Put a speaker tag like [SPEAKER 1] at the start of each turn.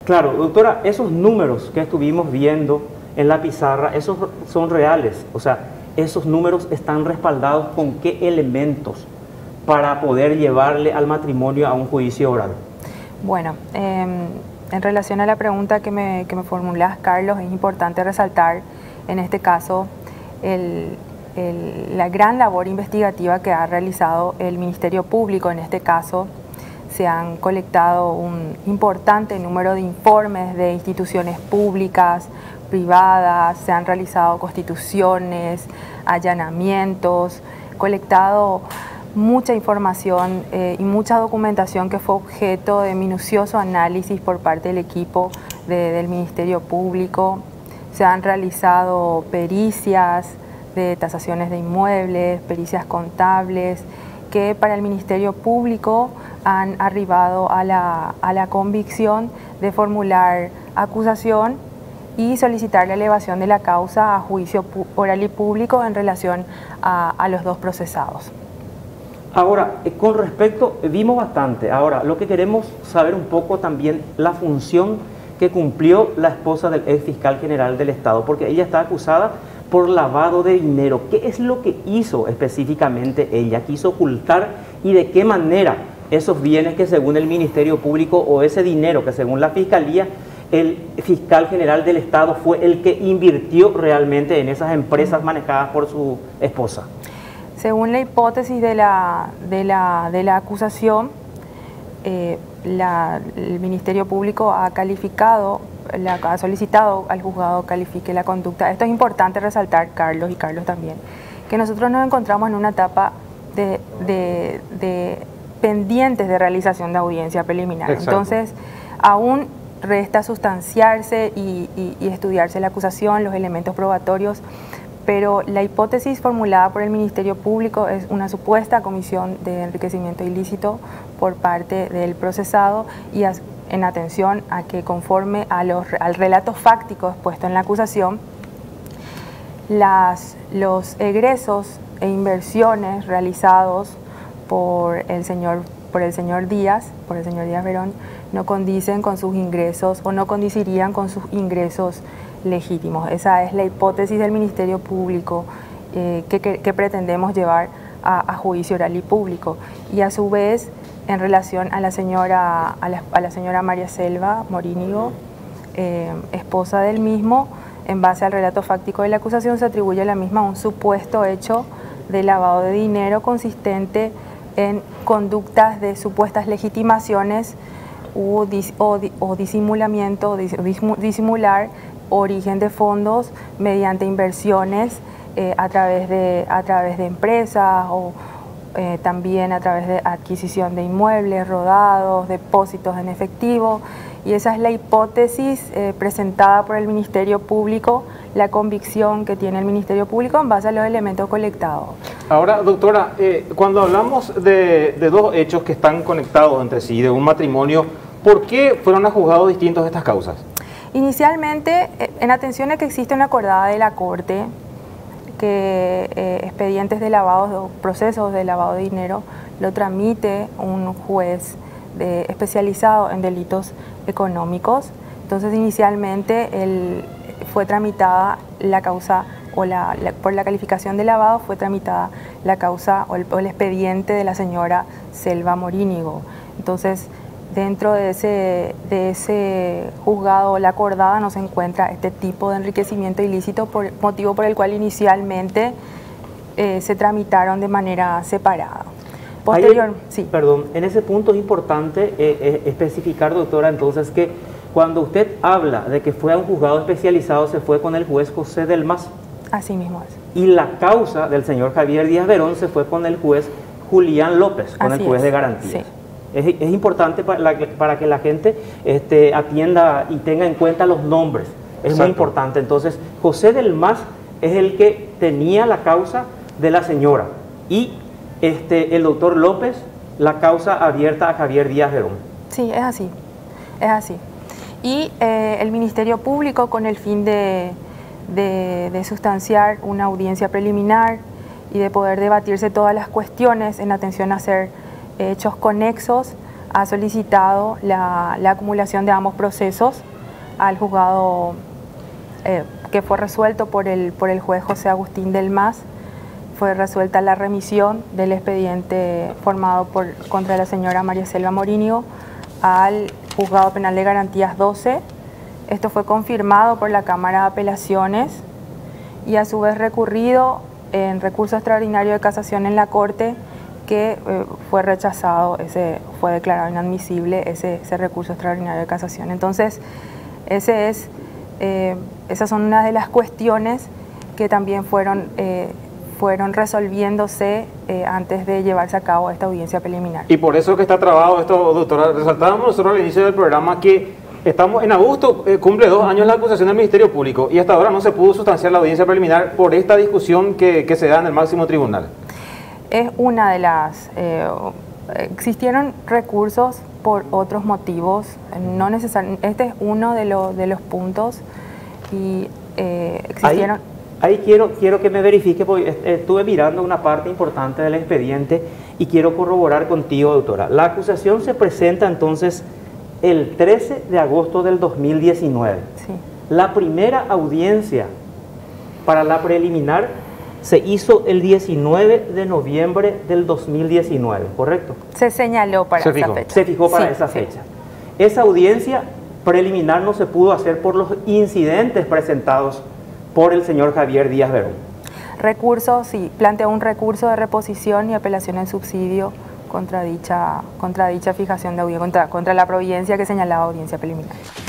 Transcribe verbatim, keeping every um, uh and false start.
[SPEAKER 1] Claro, doctora, esos números que estuvimos viendo en la pizarra, esos son reales, o sea, esos números están respaldados con qué elementos para poder llevarle al matrimonio a un juicio oral.
[SPEAKER 2] Bueno, eh, en relación a la pregunta que me, que me formulás, Carlos, es importante resaltar en este caso el, el, la gran labor investigativa que ha realizado el Ministerio Público. En este caso se han colectado un importante número de informes de instituciones públicas, privadas, se han realizado constituciones, allanamientos, colectado mucha información eh, y mucha documentación que fue objeto de minucioso análisis por parte del equipo de, del Ministerio Público. Se han realizado pericias de tasaciones de inmuebles, pericias contables, que para el Ministerio Público han arribado a la, a la convicción de formular acusación y solicitar la elevación de la causa a juicio oral y público en relación a, a los dos procesados.
[SPEAKER 1] Ahora, eh, con respecto, eh, vimos bastante, ahora lo que queremos saber un poco también la función que cumplió la esposa del ex fiscal general del Estado, porque ella está acusada por lavado de dinero. ¿Qué es lo que hizo específicamente ella? ¿Quiso ocultar y de qué manera esos bienes que según el Ministerio Público o ese dinero que según la Fiscalía el fiscal general del Estado fue el que invirtió realmente en esas empresas manejadas por su esposa?
[SPEAKER 2] Según la hipótesis de la, de la, de la acusación, eh, la, el Ministerio Público ha calificado, la, ha solicitado al juzgado califique la conducta. Esto es importante resaltar, Carlos y Carlos también, que nosotros nos encontramos en una etapa de, de, de pendientes de realización de audiencia preliminar.
[SPEAKER 1] Exacto.
[SPEAKER 2] Entonces, aún resta sustanciarse y, y, y estudiarse la acusación, los elementos probatorios, pero la hipótesis formulada por el Ministerio Público es una supuesta comisión de enriquecimiento ilícito por parte del procesado y a, en atención a que conforme a los, al relato fáctico expuesto en la acusación, las, los egresos e inversiones realizados por el señor, por el señor Díaz, por el señor Díaz Verón, no condicen con sus ingresos o no condicirían con sus ingresos legítimos. Esa es la hipótesis del Ministerio Público eh, que, que, que pretendemos llevar a, a juicio oral y público. Y a su vez, en relación a la señora, a la, a la señora María Selva Morínigo, eh, esposa del mismo, en base al relato fáctico de la acusación, se atribuye a la misma un supuesto hecho de lavado de dinero consistente en conductas de supuestas legitimaciones o, dis, o, o disimulamiento, o dis, disimular origen de fondos mediante inversiones eh, a, través de, a través de empresas o eh, también a través de adquisición de inmuebles, rodados, depósitos en efectivo. Y esa es la hipótesis eh, presentada por el Ministerio Público, la convicción que tiene el Ministerio Público en base a los elementos colectados.
[SPEAKER 3] Ahora, doctora, eh, cuando hablamos de, de dos hechos que están conectados entre sí, de un matrimonio, ¿por qué fueron a juzgados distintos estas causas?
[SPEAKER 2] Inicialmente, en atención a que existe una acordada de la Corte que eh, expedientes de lavado, procesos de lavado de dinero, lo tramite un juez de, especializado en delitos económicos. Entonces, inicialmente el, fue tramitada la causa, o la, la, por la calificación de lavado, fue tramitada la causa o el, o el expediente de la señora Selva Morínigo. Entonces, dentro de ese, de ese juzgado, la acordada, no se encuentra este tipo de enriquecimiento ilícito, por, motivo por el cual inicialmente eh, se tramitaron de manera separada.
[SPEAKER 1] Posterior, Ahí, sí. Perdón, en ese punto es importante eh, eh, especificar, doctora, entonces que cuando usted habla de que fue a un juzgado especializado, se fue con el juez José del Mas.
[SPEAKER 2] Así mismo es.
[SPEAKER 1] Y la causa del señor Javier Díaz Verón se fue con el juez Julián López, con Así el juez es. de garantías. Sí. Es, es importante para, la, para que la gente este, atienda y tenga en cuenta los nombres. Es Exacto. muy importante. Entonces, José del Mas es el que tenía la causa de la señora y este, el doctor López la causa abierta a Javier Díaz Verón.
[SPEAKER 2] Sí, es así. Es así. Y eh, el Ministerio Público, con el fin de, de, de sustanciar una audiencia preliminar y de poder debatirse todas las cuestiones en atención a hacer hechos conexos ha solicitado la, la acumulación de ambos procesos al juzgado eh, que fue resuelto por el, por el juez José Agustín del Mas. Fue resuelta la remisión del expediente formado por, contra la señora María Selva Morínigo al Juzgado Penal de Garantías doce. Esto fue confirmado por la Cámara de Apelaciones y a su vez recurrido en recurso extraordinario de casación en la Corte, que eh, fue rechazado, ese, fue declarado inadmisible ese, ese recurso extraordinario de casación. Entonces, ese es, eh, esas son una de las cuestiones que también fueron, eh, fueron resolviéndose eh, antes de llevarse a cabo esta audiencia preliminar.
[SPEAKER 3] Y por eso que está trabado esto, doctora. Resaltábamos nosotros al inicio del programa que estamos en agosto, eh, cumple dos años la acusación del Ministerio Público y hasta ahora no se pudo sustanciar la audiencia preliminar por esta discusión que, que se da en el máximo tribunal.
[SPEAKER 2] Es una de las... Eh, existieron recursos por otros motivos, no necesariamente, este es uno de, lo, de los puntos y eh, existieron...
[SPEAKER 1] Ahí, ahí quiero, quiero que me verifique, porque estuve mirando una parte importante del expediente y quiero corroborar contigo, doctora. La acusación se presenta entonces el trece de agosto del dos mil diecinueve.
[SPEAKER 2] Sí.
[SPEAKER 1] La primera audiencia para la preliminar se hizo el diecinueve de noviembre del dos mil diecinueve, ¿correcto?
[SPEAKER 2] Se señaló para
[SPEAKER 3] se
[SPEAKER 2] esa
[SPEAKER 3] fijó.
[SPEAKER 2] fecha.
[SPEAKER 1] Se fijó para
[SPEAKER 2] sí,
[SPEAKER 1] esa
[SPEAKER 2] sí.
[SPEAKER 1] fecha. Esa audiencia preliminar no se pudo hacer por los incidentes presentados por el señor Javier Díaz Verón.
[SPEAKER 2] Recurso, sí, planteó un recurso de reposición y apelación en subsidio contra dicha, contra dicha fijación de audiencia, contra, contra la providencia que señalaba audiencia preliminar.